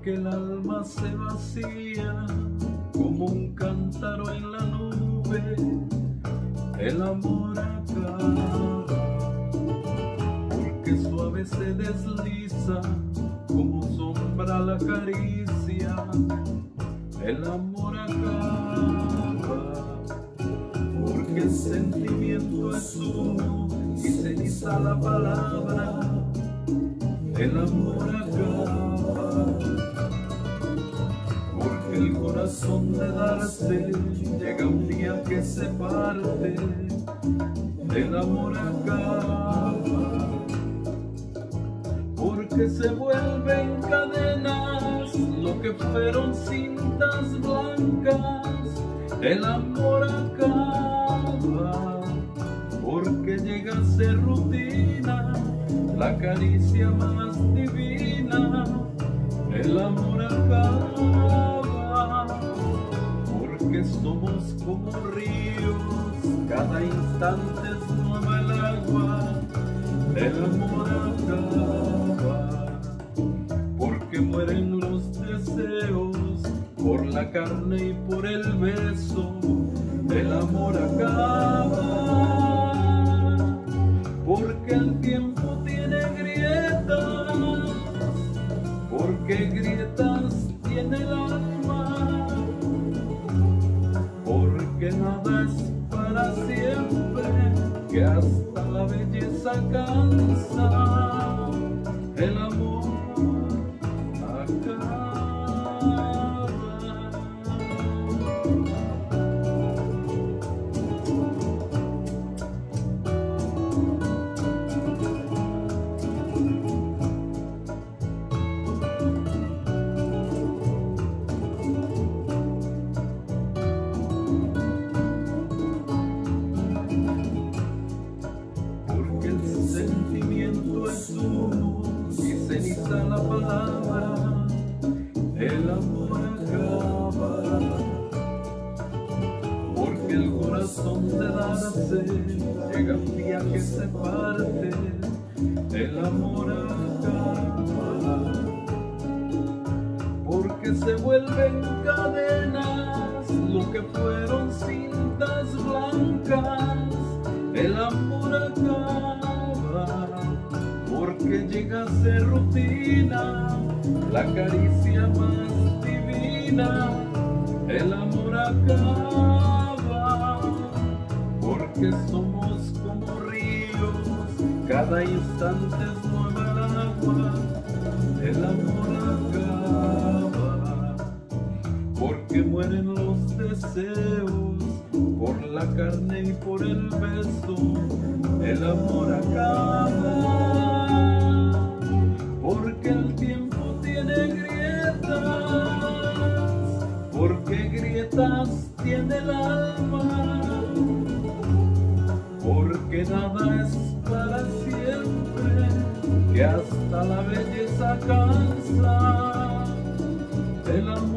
porque el alma se vacía como un cántaro en la nube. El amor acaba porque suave se desliza como sombra la caricia. El amor acaba porque el sentimiento es uno y ceniza la palabra. El amor acaba porque el corazón de darse llega un día que se parte. El amor acaba porque se vuelven cadenas lo que fueron cintas blancas. El amor acaba porque llega a ser rutina la caricia más divina. El amor acaba porque somos como ríos, cada instante es nueva el agua. El amor acaba porque mueren los deseos por la carne y por el beso. El amor acaba porque el tiempo tiene grietas, porque grietas tiene el alma, porque nada es para siempre, que hasta la belleza cansa. El amor acaba. Es uno y ceniza la palabra. El amor acaba porque el corazón de darse llega un día que se parte. El amor acaba porque se vuelven cadenas lo que fueron cintas blancas. El amor acaba porque llega a ser rutina la caricia más divina. El amor acaba porque somos como ríos, cada instante es nueva el agua. El amor acaba porque mueren los deseos por la carne y por el beso. El amor acaba porque el tiempo tiene grietas, porque grietas tiene el alma, porque nada es para siempre, que hasta la belleza cansa. El amor